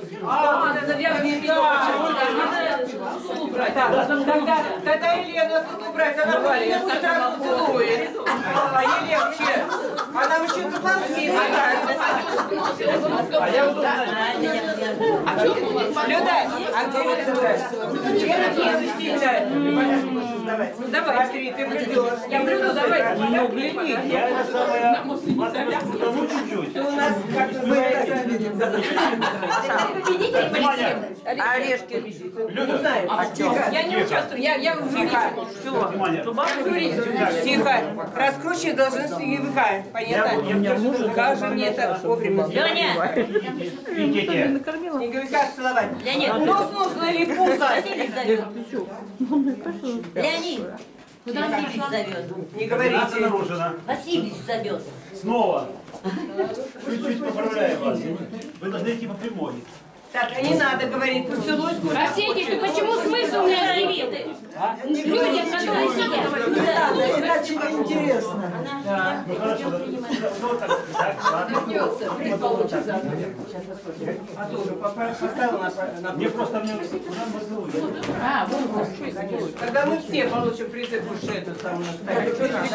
Тогда Елена тут убрать, она сразу целует. А ей легче. А нам еще заползти. Люда, а где вы целуешь? Давай, ты придешь. Я приду, давай. Ну, гляди. Потому чуть-чуть. У нас как называется? Орешки. Не знаю. Я не участвую, я в жюри. Тихо. Раскручивать должны снеговика. Понятно? Как же мне это вовремя? Леня! Идите. Снеговика целовать. Леонид! Нос нужно или пузо? Василий зовет. Леонид! Куда Василий зовет? Не Граната говорите. нарушена. Василий зовет. Снова. Чуть-чуть поправляю вас. Вы должны идти по прямой. Так, а не надо говорить. Поцелуй. Арсений, ты почему смысл не объявил? Людям, которые сидят. Иначе неинтересно. Ну хорошо. Ну так, ладно. А тоже поставил на... Мне просто мне поцелуй. Тогда мы все получим призы, потому что это самое настоящее.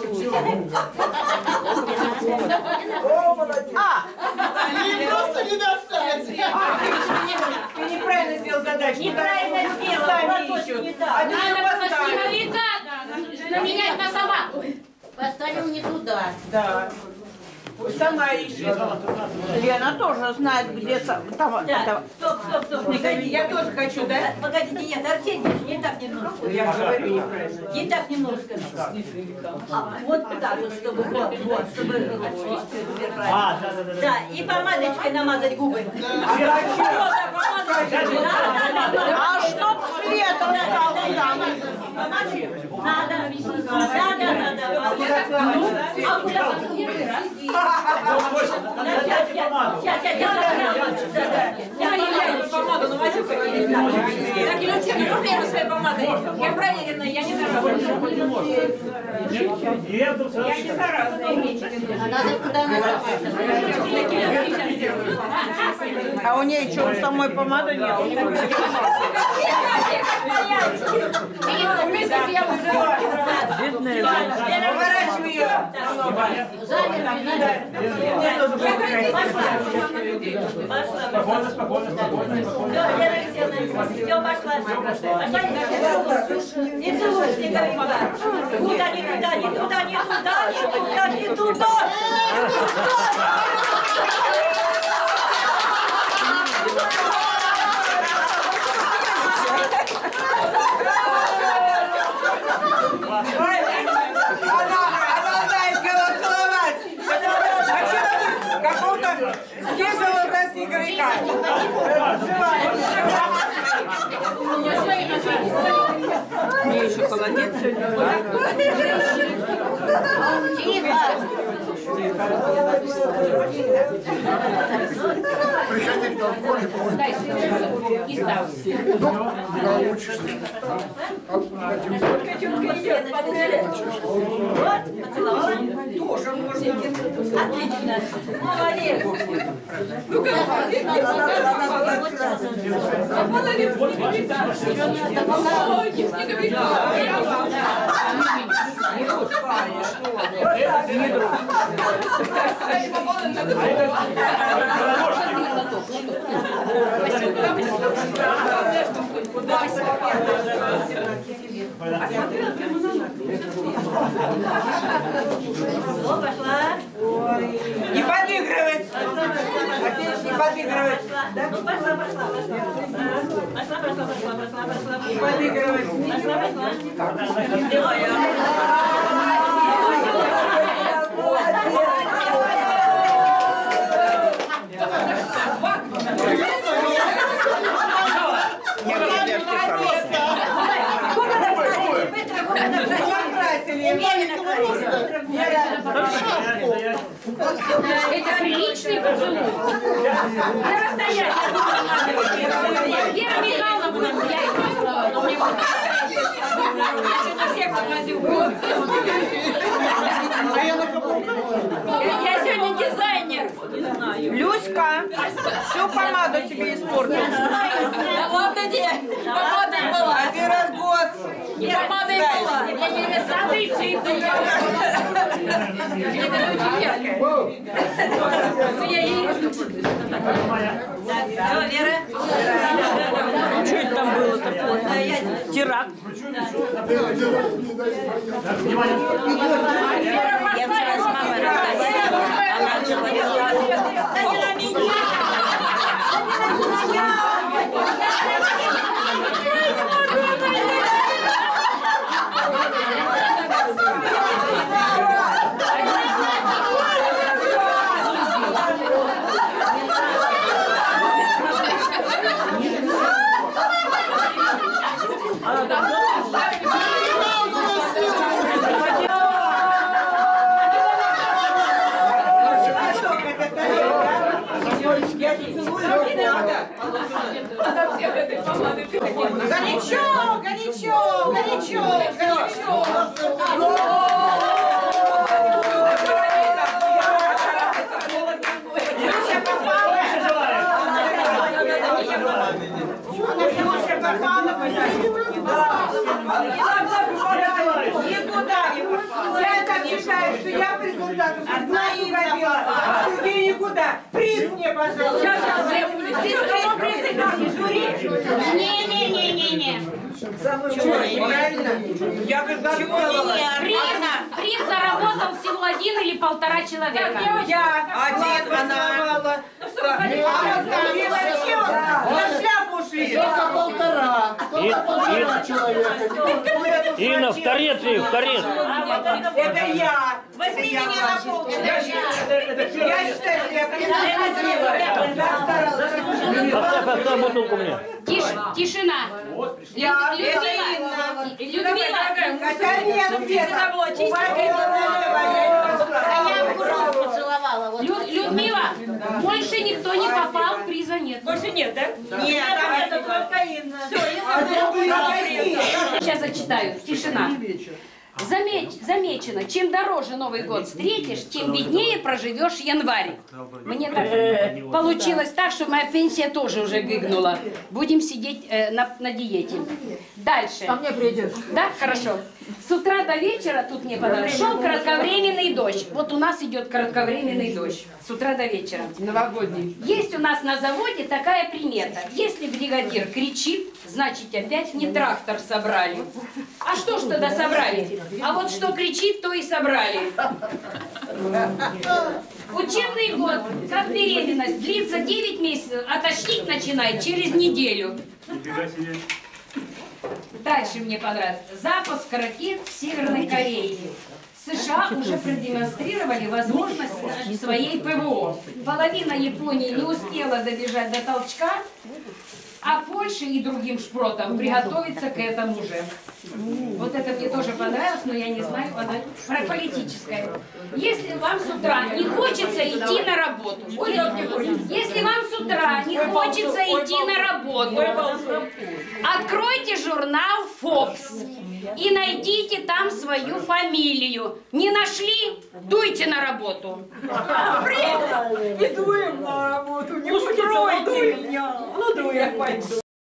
Ей просто не достать. Ты неправильно сделал задачу. Неправильно сделал, Сами ищут. не так. Они Надо же было поставили. снеговика наменять на собаку. Поставил не туда. Да. Пусть сама ищет. Лена тоже знает, где там. Так, стоп. Я тоже хочу, да? Погодите, нет, Арсений, не так немножко. Я говорю неправильно. Не так немножко. Вот так вот, чтобы чтобы вверх. да. Да, и помадочкой намазать губы. А чтоб свет остался там. Надо. Помаду намазю какие-то. Так, Илюшка, проблемы своей помадой. Я проверенная, я не заразная. Я тут сразу. Я не заразная. Надо куда-нибудь. А у нее что, у самой помады нет? Поворачивай ее. Спокойно. Все, пошла. Не целуй снеговика. Не туда. Она знает, кого целовать. А что ты какого-то снежного снеговика? Мне еще холодец Приходи к нам в поле, Дай свежую и ставь. научишься. Катюнка идет по цели. Вот, поцеловала. тоже можно. Отлично. Молодец. Ну-ка, Пошла. не подыгрывать. Опять не подыгрывать. Ну, пошла. Не подыгрывать. Это приличный поцелуй. Я расстояние. Вера Михайловна, я и просто, но мне вот я сегодня всех подвозил. А я на каблуках. Я сегодня дизайнер. Люська, всю помаду тебе испортила. Да ладно, где? Помада была. Один раз в год. Помада была. Я не смотрите, это я. Это очень яркая. Ну, я ей... Алло, Вера. Что это там было такое? Теракт. Я вчера с мамой разговаривала, она говорила, Горячо, горячо, горячо, горячо. Никуда не пошла. Я так считаю, что я по результату одна не родила, а другие никуда. Приз мне, пожалуйста. не-не-не-не-не. Правильно? Я как Приз заработал всего 1 или 1,5 человека. Я один, она. И вообще за шляпу ушли. Только 1,5. Только 1,5 человека. Инна, в карет, в карет. Это я. Возьми меня на полчаса. Я считаю, что я Поставь бутылку мне. Тишина. Я, Людмила, хотя нет, Света, я в руку поцеловала. Вот. Людмила, больше никто не попал, приза нет. Больше нет, да? Нет, там это только Инна. Сейчас зачитаю. Тишина. Замечено, чем дороже Новый год встретишь, тем беднее проживешь январь. Мне так получилось так, что моя пенсия тоже уже гыгнула. Будем сидеть на диете. Дальше. А мне придешь. Да, хорошо. С утра до вечера, тут мне понравилось, шел кратковременный дождь. Вот у нас идет кратковременный дождь. С утра до вечера. Новогодний. Есть у нас на заводе такая примета. Если бригадир кричит, значит опять не трактор собрали. А что ж тогда собрали? А вот что кричит, то и собрали. Учебный год, как беременность, длится 9 месяцев, а тошнить начинает через неделю. Дальше мне понравилось. Запуск ракет в Северной Корее. США уже продемонстрировали возможность своей ПВО. Половина Японии не успела добежать до толчка, а Польша и другим шпротам приготовиться к этому же. Вот это мне тоже понравилось, но я не знаю, она про политическое. Если вам с утра не хочется идти на работу, если вам с утра не хочется идти на работу, откройте журнал Forbes и найдите там свою фамилию. Не нашли? Дуйте на работу. Не дуем на работу, не устроите меня. Ну, дуем, пойду.